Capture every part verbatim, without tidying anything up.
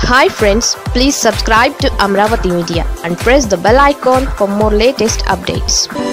Hi friends, please subscribe to Amaravathi Media and press the bell icon for more latest updates.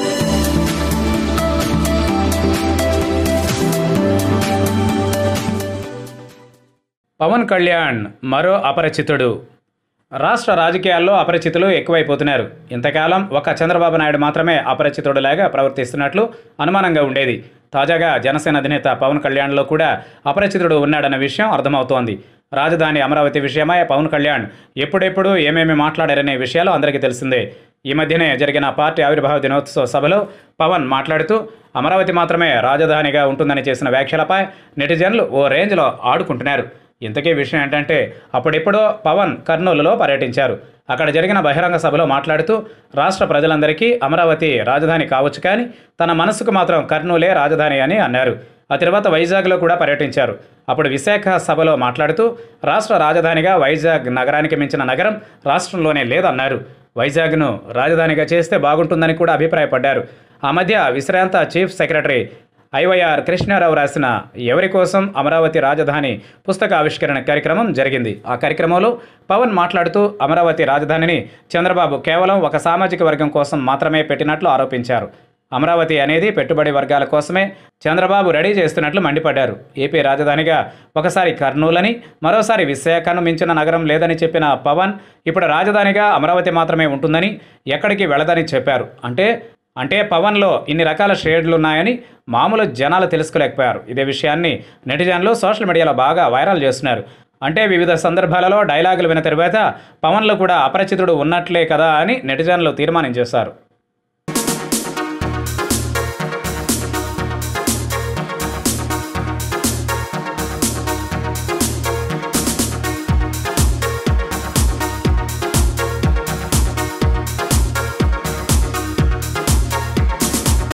Pawan Kalyan మరో అపరిచితుడు. రాష్ట్ర రాజకీయాల్లో అపరిచితులు ఎక్కువైపోతున్నారు. ఇంతకాలం ఒక చంద్రబాబు నాయుడు మాత్రమే అపరిచితుడులాగా ప్రవర్తిస్తున్నట్లు అనుమానంగా ఉండేది. తాజాగా జనసేన అధినేత పవన్ కళ్యాణ్లో కూడా అపరిచితుడు ఉన్నాడన్న విషయం అర్థమవుతోంది. రాజధాని అమరావతి విషయమై పవన్ కళ్యాణ్ ఎప్పుడెప్పుడు ఏమేమి మాట్లాడారనే విషయాలు అందరికీ తెలిసిందే. ఈ మధ్యనే జరిగిన పార్టీ ఆవిర్భావ దినోత్సవ సభలో పవన్ మాట్లాడుతూ అమరావతి మాత్రమే రాజధానిగా ఉంటుందని చేసిన వ్యాఖ్యలపై నెటిజన్లు ఓ రేంజ్లో ఆడుకుంటున్నారు. ఇంతకీ విషయం ఏంటంటే, అప్పుడెప్పుడో పవన్ కర్నూలులో పర్యటించారు. అక్కడ జరిగిన బహిరంగ సభలో మాట్లాడుతూ రాష్ట్ర ప్రజలందరికీ అమరావతి రాజధాని కావచ్చు, కానీ తన మనసుకు మాత్రం కర్నూలే రాజధాని అని అన్నారు. ఆ తర్వాత వైజాగ్లో కూడా పర్యటించారు. అప్పుడు విశాఖ సభలో మాట్లాడుతూ రాష్ట్ర రాజధానిగా వైజాగ్ నగరానికి మించిన నగరం రాష్ట్రంలోనే లేదన్నారు. వైజాగ్ను రాజధానిగా చేస్తే బాగుంటుందని కూడా అభిప్రాయపడ్డారు. ఆ మధ్య విశ్రాంత చీఫ్ సెక్రటరీ ఐవైఆర్ కృష్ణారావు రాసిన ఎవరి కోసం అమరావతి రాజధాని పుస్తక ఆవిష్కరణ కార్యక్రమం జరిగింది. ఆ కార్యక్రమంలో పవన్ మాట్లాడుతూ అమరావతి రాజధానిని చంద్రబాబు కేవలం ఒక సామాజిక వర్గం కోసం మాత్రమే పెట్టినట్లు ఆరోపించారు. అమరావతి అనేది పెట్టుబడి వర్గాల కోసమే చంద్రబాబు రెడీ చేస్తున్నట్లు మండిపడ్డారు. ఏపీ రాజధానిగా ఒకసారి కర్నూలని, మరోసారి విశాఖను మించిన నగరం లేదని చెప్పిన పవన్ ఇప్పుడు రాజధానిగా అమరావతి మాత్రమే ఉంటుందని, ఎక్కడికి వెళ్ళదని చెప్పారు. అంటే అంటే పవన్లో ఇన్ని రకాల షేడ్లున్నాయని మామూలు జనాలు తెలుసుకోలేకపోయారు. ఇదే విషయాన్ని నెటిజన్లు సోషల్ మీడియాలో బాగా వైరల్ చేస్తున్నారు. అంటే వివిధ సందర్భాలలో డైలాగులు విన్న తర్వాత పవన్లో కూడా అపరిచితుడు ఉన్నట్లే కదా అని నెటిజన్లు తీర్మానం చేశారు.